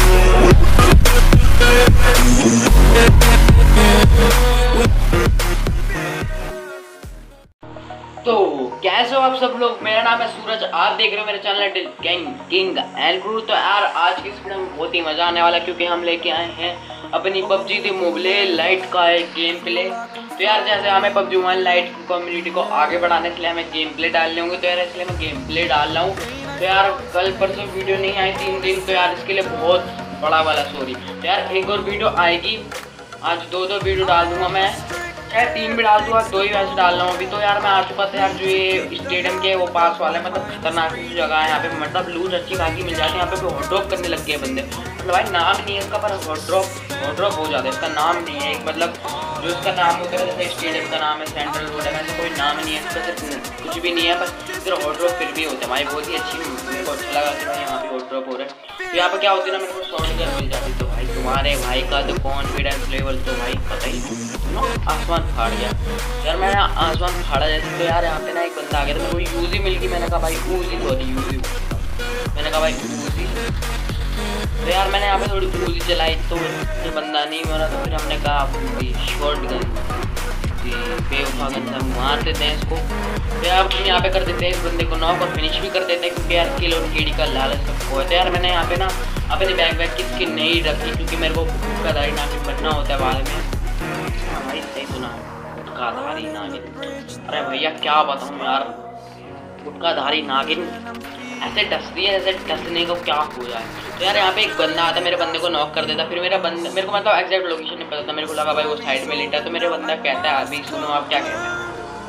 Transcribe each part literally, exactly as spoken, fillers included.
तो कैसे हो आप सब लोग, मेरा नाम है सूरज, आप देख रहे हो मेरे channel gang king and crew. तो यार आज की इस वीडियो में बहुत ही मजा आने वाला है क्योंकि हम लेके आए हैं अपनी पबजी दी मोबाइल लाइट का एक गेम प्ले। तो यार जैसे हमें पबजी मोबाइल लाइट कम्युनिटी को आगे बढ़ाने के लिए हमें गेम प्ले डालने होंगे, तो यार इसलिए मैं गेम प्ले डाल रहा हूँ। तो यार कल परसों वीडियो नहीं आई तीन दिन, तो यार इसके लिए बहुत बड़ा वाला सॉरी। तो यार एक और वीडियो आएगी, आज दो दो वीडियो डाल दूंगा मैं, चाहे तीन भी डाल दूँगा, दो ही वैसे डाल रहा हूँ अभी। तो यार मैं आ चुका था यार जो ये स्टेडियम के वो पास वाले मतलब खतरनाक सी जगह है, यहाँ पे मतलब लूट अच्छी खासी मिल जाती है। यहाँ पे हॉट ड्रॉप करने लग गए बंदे, मतलब भाई नाम नहीं है इसका पर हॉट ड्रॉप हॉट ड्रॉप हो जाता है, इसका नाम नहीं है एक मतलब जो इसका नाम होता है जैसे स्टेडियम का नाम है सेंट्रल रोड है, वैसे कोई नाम नहीं है इसका, सिर्फ कुछ भी नहीं है बस फिर हॉट ड्रॉप फिर भी होता है भाई। बहुत ही अच्छी मेरे को अच्छा लगा कि भाई यहाँ पे हॉट ड्रॉप हो रहा है। तो यहाँ पर क्या होती है ना, मेरे को शॉर्ट गन मिल जाती, तो भाई तुम्हारे भाई का तो कॉन्फिडेंस लेवल तो भाई पता ही आसमान फाड़ गया यार, मैं आसमान फाड़ा जैसे। तो यार यहाँ पे ना एक बंदा आ गया था, मेरे को यूजी मिल गई, मैंने कहा भाई यूजी सॉरी यूजी मैंने कहा भाई यूजी। तो यार मैंने यहाँ पे थोड़ी यूजी चलाई तो ये बंदा नहीं मरा, तो फिर हमने कहा शॉर्ट गन बेवफा गन से हम मार देते हैं इसको। तो यार हम यहाँ पे कर देते हैं इस बंदे को नॉक और फिनिश भी कर देते हैं क्योंकि यार किल और केडी का लालच सबको है। तो यार मैंने यहाँ पे ना अपने बैक बैक की स्किन नहीं रखी क्योंकि मेरे को भूखा दारी नागिन बनना होता है बाद में। हाँ भाई सही सुना, भूखा धारी नागिन। अरे भैया क्या बताऊँ यार, भूखा धारी नागिन ऐसे डसती है जैसे डसने को क्या हो जाए। तो यार यहाँ पे एक बंदा आता, मेरे बंदे को नॉक कर देता, फिर मेरा बंदा मेरे को मतलब एग्जैक्ट लोकेशन नहीं पता था, मेरे को लगा भाई वो साइड में लेटा। तो मेरे बंदा कहता है अभी सुनो आप क्या कहते हैं,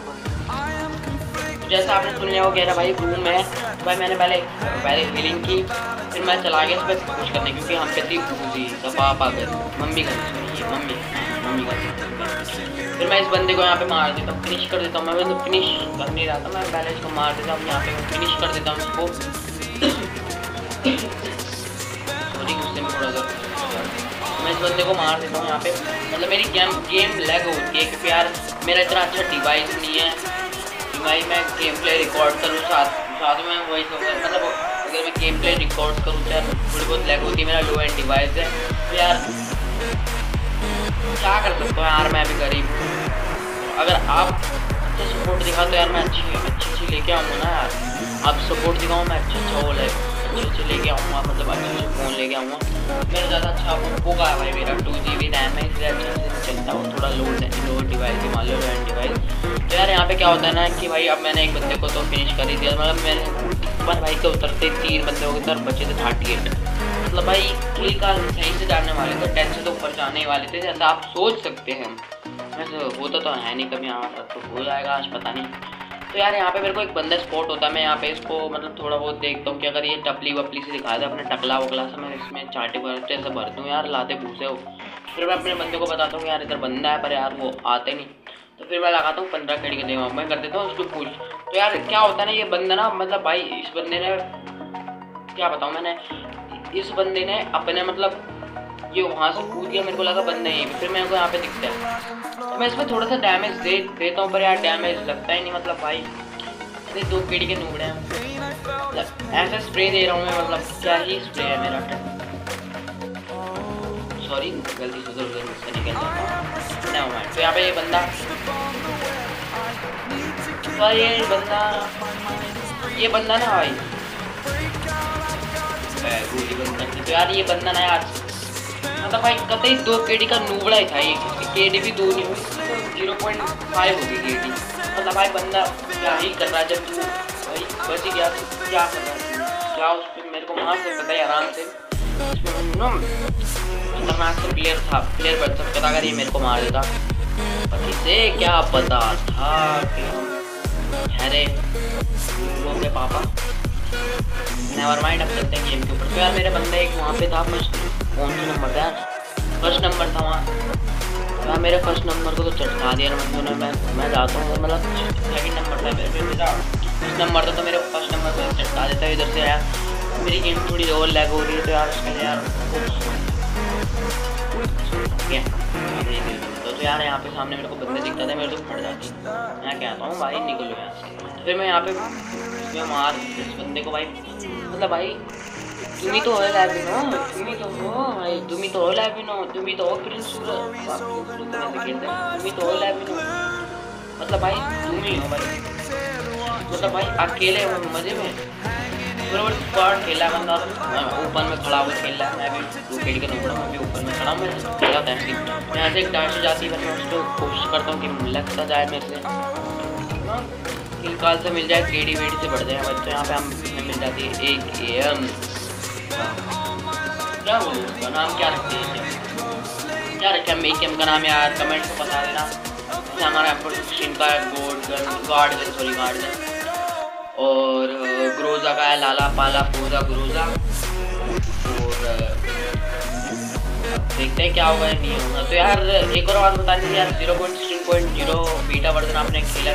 तो जैसा आपने सुन लिया वो कह रहा भाई रूम है। तो भाई मैंने पहले पहले हीलिंग की, फिर मैं चला गया इस पर कुछ करने क्योंकि हम पे थी पूजी पापा घर मम्मी घर मम्मी मम्मी घर। फिर मैं इस बंदे को यहाँ पे मार देता हूँ, फिनिश कर देता हूँ। मैं मतलब फिनिश कर नहीं रहा था, मैं पहले इसको मार देता हूँ, यहाँ पे फिनिश कर देता हूँ इसको। सॉरी गुस्से में थोड़ा सा मैं इस बंदे को मार देता हूँ यहाँ पे। मतलब मेरी गेम गेम लैग होती है क्योंकि यार मेरा इतना अच्छा डिवाइस नहीं है कि भाई मैं गेम प्ले रिकॉर्ड करूँ साथ साथ में वही तो मतलब अगर मैं गेम प्ले रिकॉर्ड करूँ तो यार थोड़ी बहुत लैग होती है, मेरा लो एंड डिवाइस है। तो यार क्या कर सकता हूँ यार, मैं भी गरीब हूँ। अगर आप अच्छा सपोर्ट दिखा तो यार मैं अच्छी अच्छी अच्छी लेके आऊँगा ना यार, आप सपोर्ट दिखाओ मैं अच्छा अच्छा वो ले अच्छे अच्छे लेके आऊँगा, मतलब अच्छे अच्छे फ़ोन लेके आऊँगा। मेरा ज़्यादा अच्छा होगा भाई, मेरा टू जी बी रैम है इसलिए अच्छे से चलता है, थोड़ा लो लो डिवाइस मान लो लो एंड डिवाइस। तो यार यहाँ पे क्या होता है ना कि भाई अब मैंने एक बंदे को तो फिनिश कर ही दिया, मतलब मैंने ऊपर भाई के उतरते तीन बंदे हो गए तो बचे थे थर्टी एट, मतलब भाई किल का सही से जाने वाले थे, टेन से तो ऊपर जाने ही वाले थे जैसा आप सोच सकते हैं। वैसे होता तो है नहीं कभी, हमारा तो हो जाएगा आज पता नहीं। तो यार यहाँ पे मेरे को एक बंदा स्पॉट होता है, मैं यहाँ पे इसको मतलब थोड़ा बहुत देखता हूँ कि अगर ये टपली वपली से दिखा दे अपने टकला वकला से मैं इसमें चाटे भरते ऐसे भर दूँ यार, लाते भूसे हो। फिर मैं अपने बंदे को बताता हूँ यार इधर बंदा है, पर यार वो आते नहीं। तो फिर मैं लगाता हूँ पंद्रह कड़ी के देवा, मैं कर देता हूँ उसको पुश। तो यार क्या होता है ना, ये बंदा ना मतलब भाई इस बंदे ने क्या बताऊँ मैंने, इस बंदे ने अपने मतलब ये वहाँ से कूद गया, मेरे को लगा बंदा ही, फिर मेरे को यहाँ पे दिखता है तो मैं इसमें थोड़ा सा डैमेज दे देता हूँ, पर यार डैमेज लगता ही नहीं। मतलब भाई अरे दो पेड़ी के नूबड़े हैं, मतलब ऐसा स्प्रे दे रहा हूँ मैं, मतलब क्या ही स्प्रे है मेरा। सॉरी गलती से उधर मुझसे निकल जाता है। तो यहाँ पे ये बंदा तो ये बंदा ये बंदा ना भाई तो यार ये बंदा ना यार मतलब भाई कतई दो केडी का नूबड़ा ही था, ये केडी भी दो नहीं हुई, जीरो पॉइंट फाइव होगी केडी। मतलब भाई बंदा क्या ही कर रहा है, जब तू भाई बच गया तो क्या कर रहा है, क्या उस पर मेरे को मार सकता था आराम से, खतरनाक से प्लेयर था, प्लेयर बच सकता था अगर ये मेरे को मार देता। पर इसे क्या पता था कि हम ठहरे लोग के पापा। नेवर माइंड, अब चलते हैं गेम के ऊपर। तो यार मेरे बंदा एक वहाँ पे था, फर्स्ट कौन सा नंबर था, फर्स्ट नंबर था वहाँ। यार मेरे फर्स्ट नंबर को तो चटका दिया बंदों ने, मैं मैं जाता हूँ मतलब सेकंड नंबर था मेरे मेरा फर्स्ट नंबर था, तो मेरे फर्स्ट नंबर को चटका देता है इधर से। यार मेरी गेम थोड़ी और लैग हो रही है तो यार उसके लिए यार तो, तो यार यहाँ पे सामने मेरे को बंदे दिखता था, मेरे तो फट जाती, मैं कहता हूँ भाई निकलो यहाँ से। तो फिर मैं यहाँ पे मैं मार इस बंदे को भाई, मतलब भाई तुम ही तो हो लैबिनो, तुम ही तो हो भाई, तुम ही तो हो लैबिनो, तुम ही तो हो प्रिंस सूरज, तुम ही तो हो लैबिनो। मतलब भाई तुम ही हो भाई, मतलब भाई अकेले हो मजे में बराबर स्क्वाड खेला है बंदा, ऊपर में खड़ा हुआ खेल रहा है। मैं भी टू केडी का नंबर, मैं भी ऊपर में खड़ा हूँ, मैं खेला था ऐसे यहाँ से एक डांस जाती है, मैं उसको कोशिश करता हूँ कि लगता जाए मेरे से किल कॉल से मिल जाए, केडी वेडी से बढ़ जाए बच्चों। यहाँ पे हम मिल जाती है एक एम, क्या बोलूँ उसका नाम क्या रखते हैं, क्या रखे हम एक एम का नाम यार, कमेंट में बता देना। हमारा प्रोडक्शन का gold gun, guard gun, sorry guard gun, और ग्रोजा का है लाला पाला पूजा ग्रोजा। और अब देखते हैं क्या होगा या नहीं होगा। तो यार एक और बात बता दीजिए यार, zero point sixteen point zero beta version आपने खेला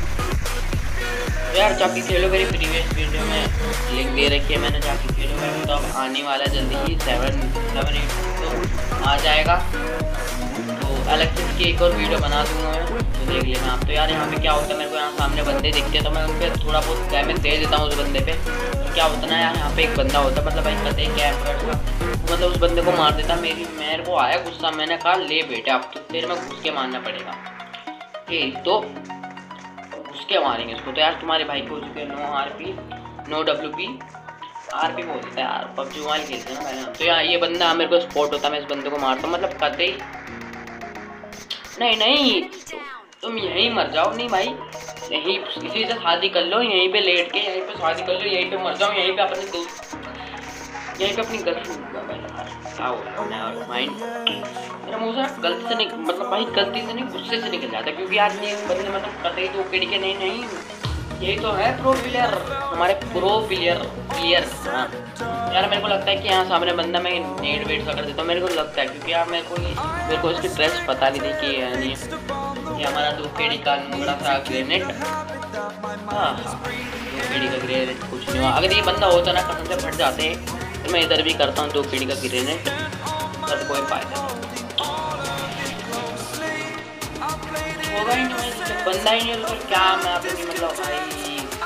तो यार जाके खेलो, मेरी प्रीवियस वीडियो में लिंक दे रखी है मैंने, जाके खेलो। मैं तो अब आने वाला है जल्दी ही, सेवन सेवन एट तो आ जाएगा, तो अलग से इसकी एक और वीडियो बना दूंगा मैं, तो देख लेना आप। तो यार यहाँ पे क्या होता है, मेरे को यहाँ सामने बंदे दिखते हैं तो मैं उन पर थोड़ा बहुत डैमेज दे देता हूँ उस बंदे पे। तो क्या होता है ना यार, यहाँ पे एक बंदा होता है, मतलब भाई कहते हैं कैंप करता, मतलब उस बंदे को मार देता। मेरी मेरे को आया गुस्सा, मैंने कहा ले बेटा अब तो तेरे में घुस के मारना पड़ेगा, ठीक तो घुस के मारेंगे उसको। तो यार तुम्हारे भाई को हो चुके no R P no W P R P बोलता है यार, पबजी मोबाइल खेलते हैं ना मैंने। तो यार ये बंदा मेरे को स्पॉट होता है, मैं इस बंदे को मारता हूँ, मतलब कहते ही नहीं नहीं तुम यहीं मर जाओ, नहीं भाई यहीं इसी से शादी कर लो, यहीं पे लेट के यहीं पे शादी कर लो, यहीं पे मर जाओ, यहीं पे अपने दोस्त, यहीं पे अपनी गर्लफ्रेंड आओ माइंड मेरा मुँह से गलती से नहीं, मतलब भाई गलती से नहीं गुस्से से निकल जाता, क्योंकि यार ये बंदे मतलब कतई तो केडी के नहीं नहीं यही तो है प्रो प्लेयर, हमारे प्रो प्लेयर प्लेयर। हाँ यार मेरे को लगता है कि यहाँ सामने बंदा मैं नेट वेट सा कर देता हूँ, मेरे को लगता है, क्योंकि यार मेरे को मेरे को इसकी ड्रेस पता नहीं थी कि है नहीं ये हमारा दो केडी का बड़ा सा ग्रेनेड। हाँ दो केडी का ग्रेनेड कुछ नहीं हुआ, अगर ये बंदा होता ना कसम से फट जाते हैं, तो मैं इधर भी करता हूँ दो केडी का ग्रेनेड, तब कोई फायदा होगा ही नहीं, बंदा ही नहीं तो क्या मैं अपनी मतलब भाई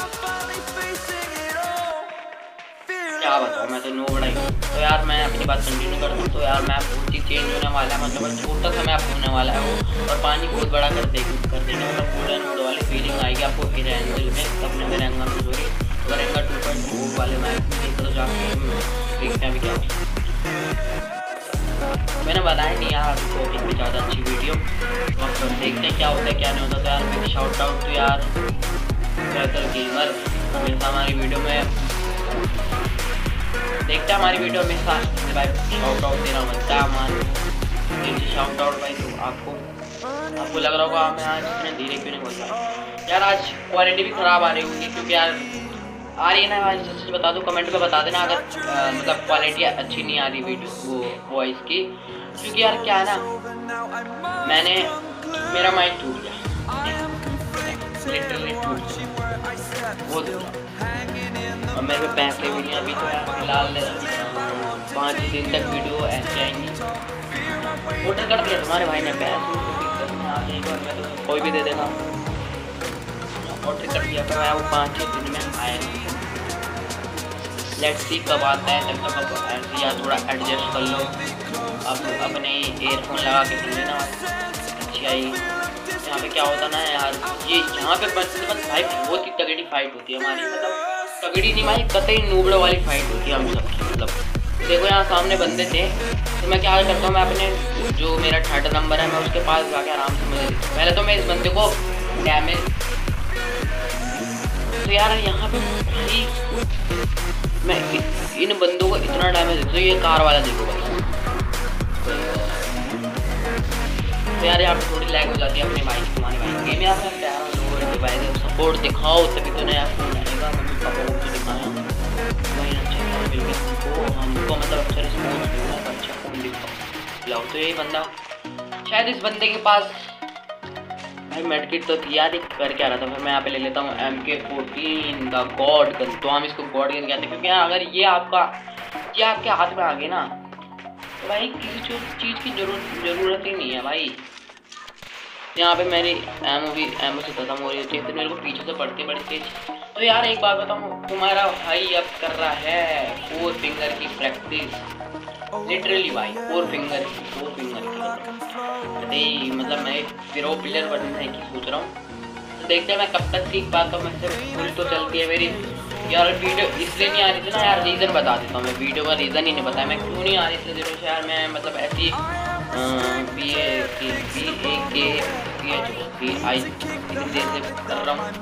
क्या बताऊँ, मैं तो नो बड़ा ही। तो यार मैं अपनी बात कंटिन्यू करता हूँ। तो यार मैप बहुत ही चेंज होने वाला है, मतलब छोटा सा मैप होने वाला है वो, और पानी बहुत बड़ा कर दे कर देंगे, मतलब पूरा नोड वाली फीलिंग आएगी आपको फिर एंजल में, अपने मेरे अंगा में जोड़ी करेंगे टू पॉइंट टू वाले मैप में, तो जाके देखते हैं अभी क्या होता है। मैंने बताया नहीं यार आपको इतनी ज़्यादा अच्छी वीडियो, तो देखते हैं क्या होता है क्या नहीं होता। तो यार मेरी शाउट आउट तो यार बेहतर गेमर हमेशा हमारी वीडियो में देखते हैं, हमारी वीडियो हमेशा भाई शाउट आउट देना बनता है हमारे शाउट आउट भाई। तो आपको आपको लग रहा होगा मैं आज इतने धीरे क्यों नहीं बोल रहा यार, आज क्वालिटी भी ख़राब आ रही होगी, क्योंकि यार आ रही है ना भाई, सच सच बता दो कमेंट पे बता देना अगर आ, मतलब क्वालिटी अच्छी नहीं आ रही वीडियो वो वॉइस की, क्योंकि यार क्या है ना मैंने मेरा माइक टूट गया लिटरली टूट वो और मेरे पे पैसे भी नहीं अभी, तो यार फिलहाल पाँच दिन तक वीडियो ऐसे आएंगी। ऑर्डर कर दिया तुम्हारे भाई ने, पैसे कोई भी दे देगा, ऑर्डर कर दिया पर मैं वो पाँच छः दिन में आएगा। लेट्स सी कब आता है, तब तक अब ऐसे या थोड़ा एडजस्ट कर लो, अब अपने ईयरफोन लगा के सुन लेना अच्छी आई। यहाँ पे क्या होता ना यार, ये यहाँ पे बस बस भाई बहुत ही तगड़ी फाइट होती है हमारी, मतलब तगड़ी नहीं भाई कतई नूबड़ों वाली फाइट होती है हम सबकी। मतलब देखो यहाँ सामने बंदे थे, तो मैं क्या करता हूँ, मैं अपने जो मेरा थर्ड नंबर है मैं उसके पास जाके आराम से मुझे पहले तो मैं इस बंदे को डैमेज, तो यार यहाँ पे भाई मैं इन बंदों को इतना डैमेज देता हूँ, ये कार वाला देखो भाई, तो यार यहाँ पे थोड़ी लैग हो जाती है अपने भाई तुम्हारे भाई गेम यार, मैं यार लोगों के भाई सपोर्ट दिखाओ तभी तो नया फोन आएगा, मम्मी पापा को तो दिखाया भाई अच्छा बिल्कुल हमको मतलब अच्छा रिस्पॉन्स मिलता है, अच्छा फोन दिखाओ लाओ। तो यही बंदा शायद इस बंदे के पास भाई मेडकिट तो थी यार, कर क्या रहा था, फिर मैं यहाँ पे ले लेता हूँ एम के फोर्टीन का गॉड गन, तो हम इसको गॉड गन कहते हैं, क्योंकि अगर ये आपका ये आपके हाथ में आ गए ना तो भाई किसी चीज़ की जरूरत जरूरत ही नहीं है भाई। यहाँ पे मेरी एमओ भी एमओ से खत्म हो रही होती है, तो मेरे को पीछे से पढ़ते पढ़ते। तो यार एक बात बताऊँ, तुम्हारा भाई अब कर रहा है फोर फिंगर की प्रैक्टिस, लिटरली भाई फोर फिंगर की फोर फिंगर की अरे मतलब मैं प्रो प्लेयर बनने की सोच रहा हूँ। तो देखते हैं मैं कब तक सीख पाता हूँ। मैं से फुल तो चलती है मेरी यार वीडियो, इसलिए नहीं आ रही थी ना यार, रीज़न बता देता हूँ मैं। वीडियो का रीज़न ही नहीं बताया मैं क्यों नहीं आ रही इतने दिनों से यार। मैं मतलब ऐसी बी ए बी ए के पी एच बी आई इतनी देर से कर रहा हूँ।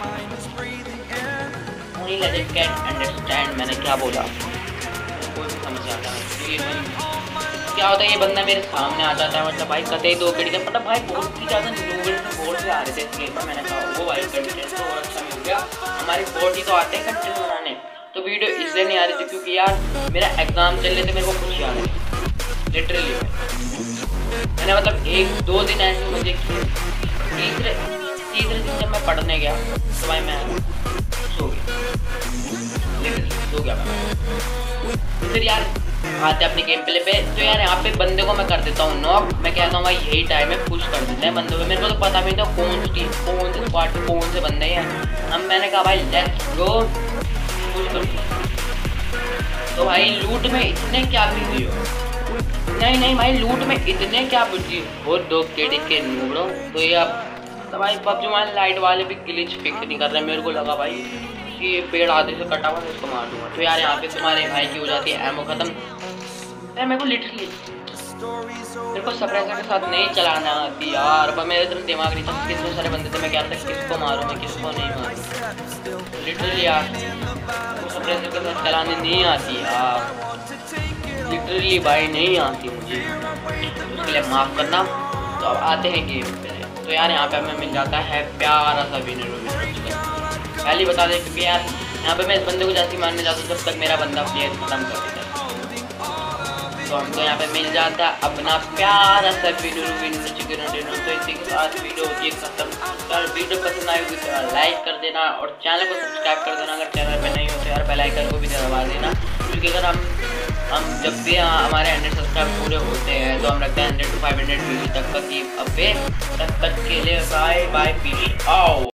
नहीं लगे कैन अंडरस्टैंड मैंने क्या बोला, कोई भी समझ आता है क्या होता है। ये बंदा मेरे सामने आ जाता है मतलब भाई कतई दो कड़ी मतलब भाई बहुत ही ज़्यादा नोबल बोर्ड से आ रहे थे इस गेम में। मैंने कहा वो भाई कंटेंट तो और अच्छा मिल गया, हमारे बोर्ड ही तो आते हैं कंटेंट बनाने। तो वीडियो इसलिए नहीं आ रही थी क्योंकि यार मेरा एग्जाम चल रहे थे, मेरे को कुछ याद नहीं लिटरली। मैंने मतलब एक दो दिन ऐसे मुझे तीसरे तीसरे दिन जब मैं पढ़ने गया तो भाई मैं सो गया, लिटरली सो गया मैं। फिर यार आते अपने गेम प्ले पे तो यार यहाँ पे बंदे को मैं कर देता हूँ नॉक। मैं कहता हूँ भाई यही टाइम है, पुश कर देते हैं बंदों पे। मेरे को तो पता भी नहीं था कौन सी टीम कौन से स्क्वाड कौन से बंदे हैं। हम मैंने कहा भाई लेट्स गो पुश कर। तो भाई लूट में इतने क्या बिजी हो, नहीं नहीं भाई लूट में इतने क्या बिजी हो दो केडी के नूबड़ो। तो ये अब तो भाई पबजी मोबाइल लाइट वाले भी ग्लिच फिक्स नहीं कर रहे। मेरे को लगा भाई ये पेड़ आधे से कटा हुआ है इसको मार दूंगा। तो यार यहाँ पे तुम्हारे भाई की हो जाती है एमो खत्म। यार मेरे को लिटरली मेरे को सप्रेसर के साथ नहीं चलाना आती यार, पर मेरे तरफ दिमाग नहीं था। कितने सारे बंदे थे, मैं क्या था किसको मारूँ मैं किसको नहीं मारूँ। लिटरली यार सप्रेसर के साथ चलाने नहीं आती यार, लिटरली भाई नहीं आती मुझे, उसके लिए माफ़ करना। तो अब आते हैं गेम पे। तो यार यहाँ पे हमें मिल जाता है प्यारा सा विनर। पहले बता दें क्योंकि यार यहाँ पे मैं इस बंदे को जैसे मारने जाता हूँ जब तक मेरा बंदा प्लेयर खत्म कर देता है। तो हमको यहाँ पे मिल जाता है अपना प्यारा सा वीडियो विनर चिकन डिनर। तो इसी के साथ वीडियो होती है खत्म। अगर वीडियो पसंद आई होगी तो लाइक कर देना और चैनल को सब्सक्राइब कर देना। अगर चैनल पे नहीं हो तो यार बेल आइकन को भी दबा देना, क्योंकि अगर हम हम जब भी हमारे हंड्रेड सब्सक्राइब पूरे होते हैं तो हम रखते हैं hundred to five hundred video तक का की। अब तब तक के लिए बाय बाय पीस आओ।